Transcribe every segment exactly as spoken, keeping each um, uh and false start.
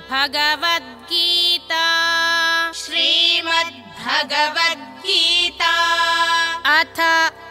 श्रीमद्भगवद्गीता श्रीमद्भगवद्गीता अथ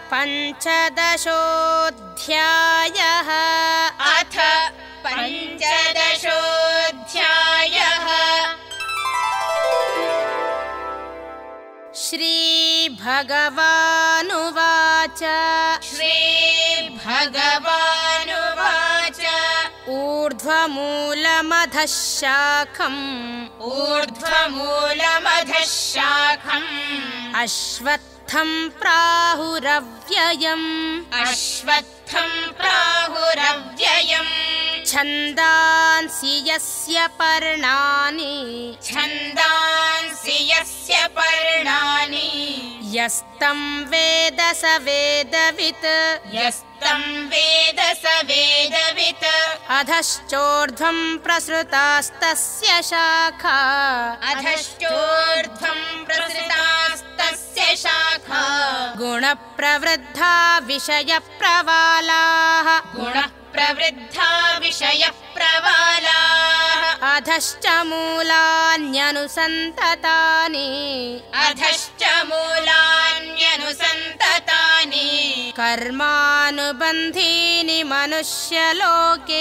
पञ्चदशोऽध्यायः अथ पञ्चदशोऽध्यायः श्रीभगवानुवाच श्रीभगवानुवाच ऊर्ध्वमूलमधः शाखम् ऊर्ध्वमूलमधः शाखम् अश्वत्थं प्राहुरव्ययम् अश्वत्थं प्राहुरव्ययम् छन्दांसि यस्य पर्णानि छन्दांसि यस्य पर्णानि यस्तं वेद स वेदवित् यस्तं वेद स वेदवित् अधश्चोर्ध्वं प्रसृतास्तस्य शाखा अधश्चोर्ध्वं प्रसृतास्तस्य शाखा गुणप्रवृद्धा विषयप्रवालाः गुणप्रवृद्धा विषयप्रवालाः अधश्च मूलान्यनुसन्ततानि अधश्च मूलान्यनुसन्ततानि कर्मानुबन्धीनि मनुष्यलोके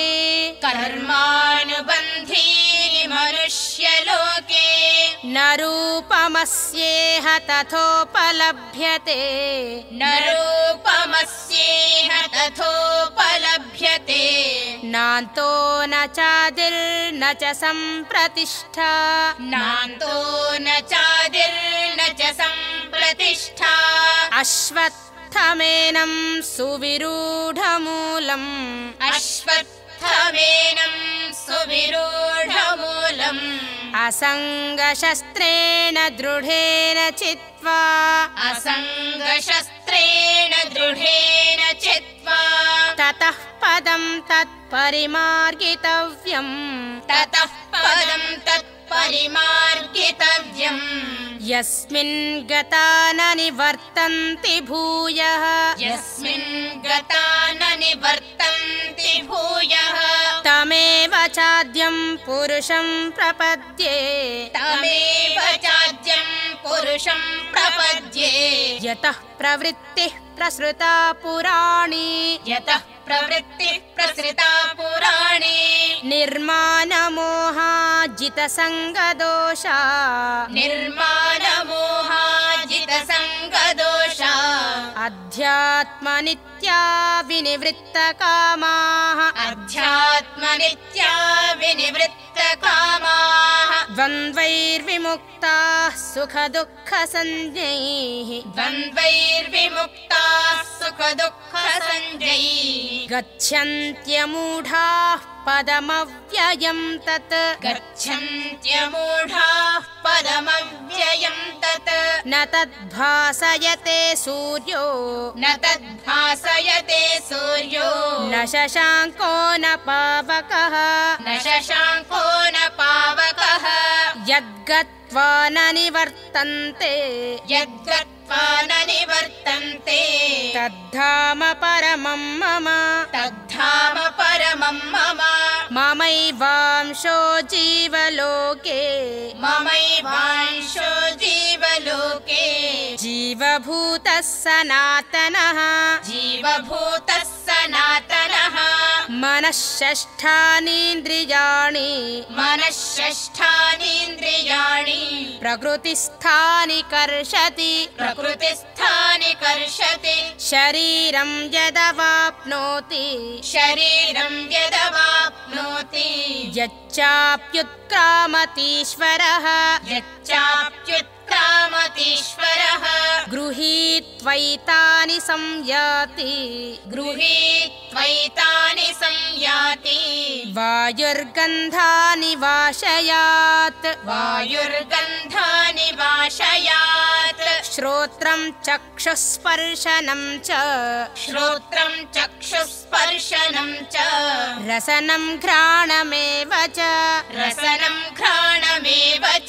कर्मानुबन्धीनि मनुष्यलोके न रूपमस्येह तथोपलभ्यते न रूपमस्येह तथोपलभ्यते नान्तो न चादिर्न च सम्प्रतिष्ठा नान्तो न चादिर्न च सम्प्रतिष्ठा अश्वत्थमेनं सुविरूढमूलम् अश्वत्थमेनं सुविरूढमूलम् असङ्गशस्त्रेण दृढेन चित्वा असङ्गशस्त्रेण दृढेन चित्वा ततः पदं तत्परिमार्गितव्यम् ततः पदं तत्परिमार्गितव्यम् यस्मिन् गता न निवर्तन्ति भूयः यस्मिन् गता न निवर्तन्ति भूयः तमेव चाद्यं पुरुषं प्रपद्ये तमेव चाद्यं पुरुषं प्रपद्ये यतः प्रवृत्तिः प्रसृता पुराणी यतः प्रवृत्तिः प्रसृता पुराणी निर्मानमोहाजितसङ्गदोषा निर्मानमोहाजितसङ्गदोषा अध्यात्मनित्या विनिवृत्तकामाः अध्यात्मनित्या विनिवृत्तकामाः द्वन्द्वैर्विमुक्ताः सुखदुःखसञ्ज्ञैः द्वन्द्वैर्विमुक्ताः सुखदुःखसञ्ज्ञैः गच्छन्त्यमूढाः पदमव्ययं तत् गच्छन्त्यमूढाः पदमव्ययं तत् न तद्भासयते सूर्यो न तद्भासयते सूर्यो न शशाङ्को न पावकः न शशाङ्को न पावकः यद्गत्वा न निवर्तन्ते यद्गत्वा न निवर्तन्ते तद्धाम परमं मम तद्धाम परमं मम ममैवांशो जीवलोके ममैवांशो जीवलोके जीवभूतः सनातनः जीवभूतः सनातनः मनःषष्ठानीन्द्रियाणि मनःषष्ठानीन्द्रियाणि प्रकृतिस्थानि कर्षति प्रकृतिस्थानि कर्षति शरीरं यदवाप्नोति शरीरं यदवाप्नोति यच्चाप्युत्क्रामतीश्वरः यच्चाप्युत्क्रामतीश्वरः गृहीत्वैतानि संयाति गृहीत्वैतानि संयाति वायुर्गन्धानि वाशयात् वायुर्गन्धानि वाशयात् श्रोत्रं चक्षुस्पर्शनं च श्रोत्रं चक्षुस्पर्शनं च रसनं घ्राणमेव च रसनं घ्राणमेव च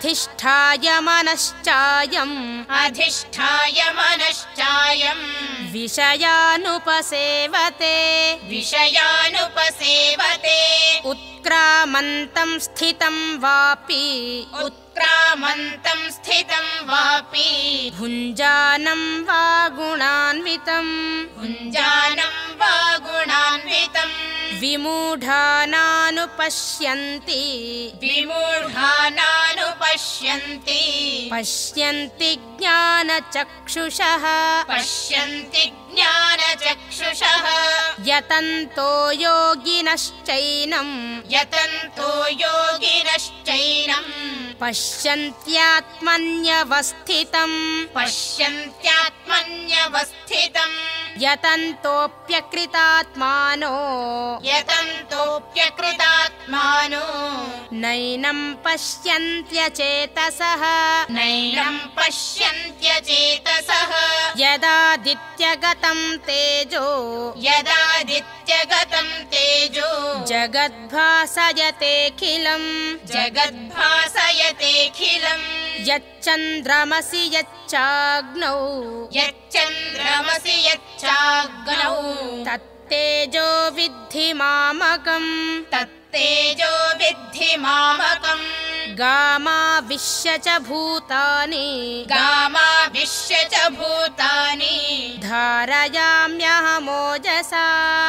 अधिष्ठाय मनश्चायम् अधिष्ठाय मनश्चायम् विषयानुपसेवते विषयानुपसेवते उत्क्रामन्तं स्थितं वापि उत्क्रामन्तं स्थितं वापि भुञ्जानं वा गुणान्वितं भुञ्जानं वा गुणान्वितं विमूढानानुपश्यन्ति विमूढानानुपश्यन्ति पश्यन्ति ज्ञानचक्षुषः पश्यन्ति ज्ञानचक्षुषः यतन्तो योगिनश्चैनं यतन्तो योगिनश्चैनं पश्यन्त्यात्मन्यवस्थितं पश्यन्त्यात्मन्यवस्थितं यतन्तोऽप्यकृतात्मानो यतन्तोऽप्यकृतात्मानो नैनं पश्यन्त्यचेतसः नैनं पश्यन्त्यचेतसः यदादित्यगतं तेजो यदादित्यगतं तेजो जगद्भासयतेऽखिलम् जगद्भासयतेऽखिलम् यच्चन्द्रमसि यच्चाग्नौ यच्चन्द्रमसि यच्चाग्नौ तत्तेजो विद्धि मामकम् तत्तेजो विद्धि मामकम् गामाविश्य च भूतानि गामाविश्य च भूतानि धारयाम्यहमोजसा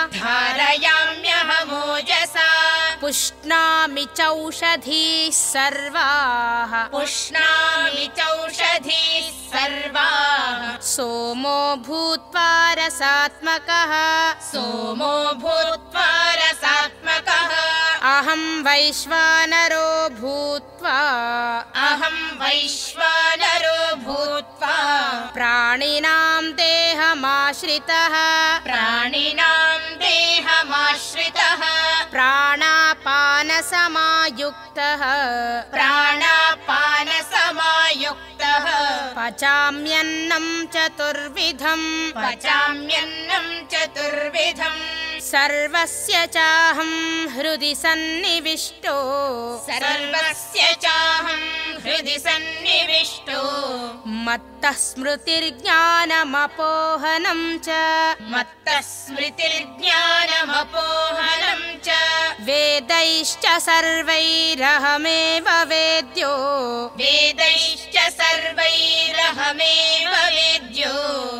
धारयाम्यहमोजसा पुष्णामि चौषधीः सर्वाः पुष्णामि चौषधीः सर्वाः सोमो भूत्वा रसात्मकः सोमो भूत्वा रसात्मकः अहं वैश्वानरो भूत्वा अहं वैश्वानरो भूत्वा प्राणिनां देहमाश्रितः प्राणिनां देहमाश्रितः प्राणापानसमायुक्तः प्राणापानसमायुक्तः पचाम्यन्नं चतुर्विधं पचाम्यन्नं चतुर्विधम् सर्वस्य चाहं हृदि सन्निविष्टो सर्वस्य चाहं हृदि सन्निविष्टो मत्तः स्मृतिर्ज्ञानमपोहनं च मत्तः स्मृतिर्ज्ञानमपोहनं च वेदैश्च सर्वैरहमेव वेद्यो वेदैश्च सर्वैरहमेव वेद्यो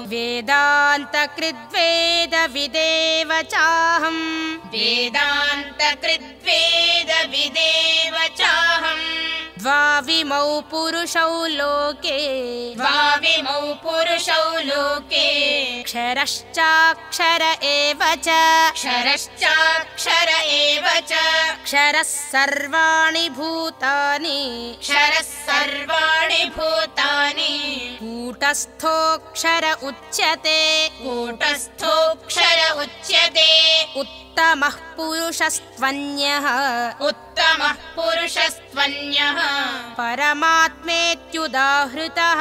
वेदान्तकृद्वेदविदेव चाहम् वेदान्तकृद्वेदविदेव चाहम् द्वाविमौ पुरुषौ लोके द्वाविमौ पुरुषौ लोके क्षरश्चाक्षर एव च क्षरश्चाक्षर एव च क्षरः सर्वाणि भूतानि क्षरः सर्वाणि भूतानि कूटस्थोऽक्षर उच्यते कूटस्थोऽक्षर उच्यते उत्तमः पुरुषस्त्वन्यः उत्तमः पुरुषस्त्वन्यः परमात्मेत्युदाहृतः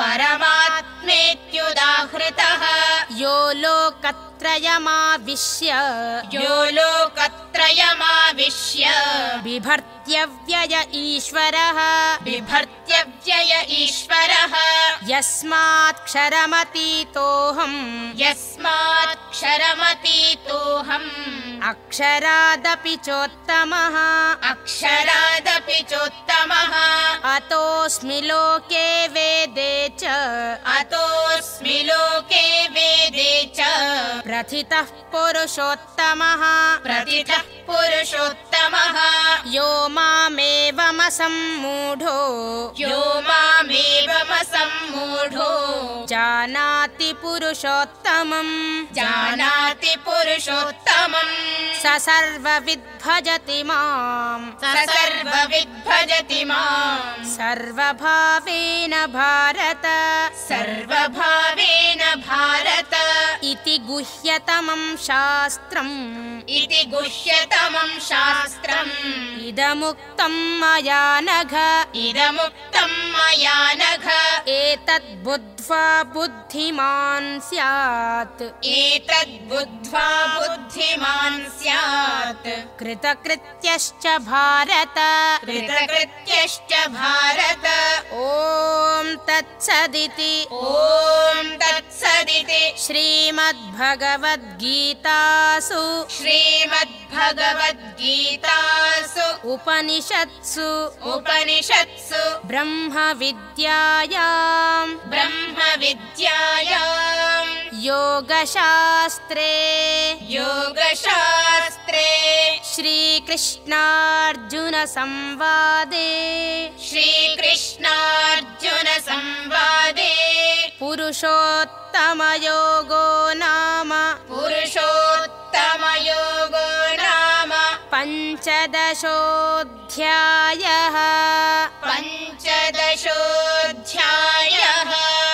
परमात्मेत्युदाहृतः यो लोकत्रयमाविश्य यो लोकत्रयमाविश्य बिभर्त्यव्यय ईश्वरः बिभर्त्यव्यय ईश्वरः यस्मात्क्षरमतीतोऽहम् यस्मात्क्षरमतीतोऽहम् अक्षरादपि चोत्तमः अक्षरादपि चोत्तमः अतोऽस्मि लोके वेदे च अतोऽस्मि लोके वेदे च प्रथितः पुरुषोत्तमः प्रथितः पुरुषोत्तमः यो मामेवमसम्मूढो यो मामेवमसम्मूढो जानाति पुरुषोत्तमम् जानाति पुरुषोत्तमम् स सर्वविद्भजति माम् स सर्वविद्भजति माम् सर्वभावेन भारत सर्वभावेन भारत इति गुह्यतमं शास्त्रम् इति गुह्यतमं शास्त्रम् इदमुक्तं मया नघ इदमुक्तं मया नघ एतद् बुद्ध्वा बुद्धिमान् स्यात् एतद् बुद्ध्वा बुद्धिमान् स्यात् कृतकृत्यश्च भारत कृतकृत्यश्च भारत ॐ तत्सदिति ॐ तत्सदिति శ్రీమద్భగవద్గీతాసు శ్రీమద్భగవద్గీతాసు ఉపనిషత్సు ఉపనిషత్సు బ్రహ్మ విద్యాయాం బ్రహ్మ విద్యాయాం యోగశాస్త్రే యోగశాస్త్రే శ్రీకృష్ణార్జున సంవాదే శ్రీకృష్ణార్జున సంవాదే పురుషోత్తమయోగో నామ పురుషోత్తమయోగో నామ పంచదశోऽధ్యాయః పంచదశోऽధ్యాయః.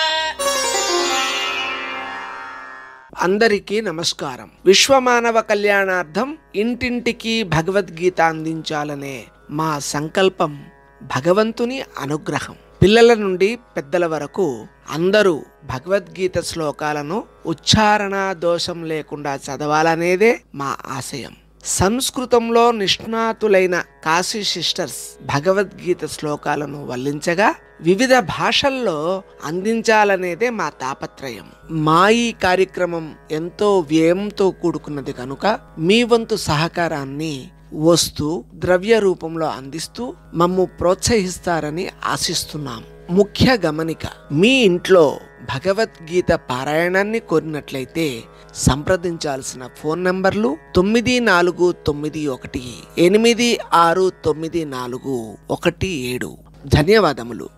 అందరికీ నమస్కారం. విశ్వమానవ కళ్యాణార్థం ఇంటింటికి భగవద్గీత అందించాలనే మా సంకల్పం భగవంతుని అనుగ్రహం. పిల్లల నుండి పెద్దల వరకు అందరూ భగవద్గీత శ్లోకాలను ఉచ్చారణ దోషం లేకుండా చదవాలనేదే మా ఆశయం. సంస్కృతంలో నిష్ణాతులైన కాశీ సిస్టర్స్ భగవద్గీత శ్లోకాలను వల్లించగా వివిధ భాషల్లో అందించాలనేదే మా తాపత్రయం. మా ఈ కార్యక్రమం ఎంతో వ్యయంతో కూడుకున్నది కనుక మీ వంతు సహకారాన్ని వస్తు ద్రవ్య రూపంలో అందిస్తూ మమ్ము ప్రోత్సహిస్తారని ఆశిస్తున్నాం. ముఖ్య గమనిక, మీ ఇంట్లో భగవద్గీత పారాయణాన్ని కోరినట్లయితే సంప్రదించాల్సిన ఫోన్ నంబర్లు తొమ్మిది నాలుగు తొమ్మిది ఒకటి ఎనిమిది ఆరు తొమ్మిది నాలుగు ఒకటి ఏడు. ధన్యవాదములు.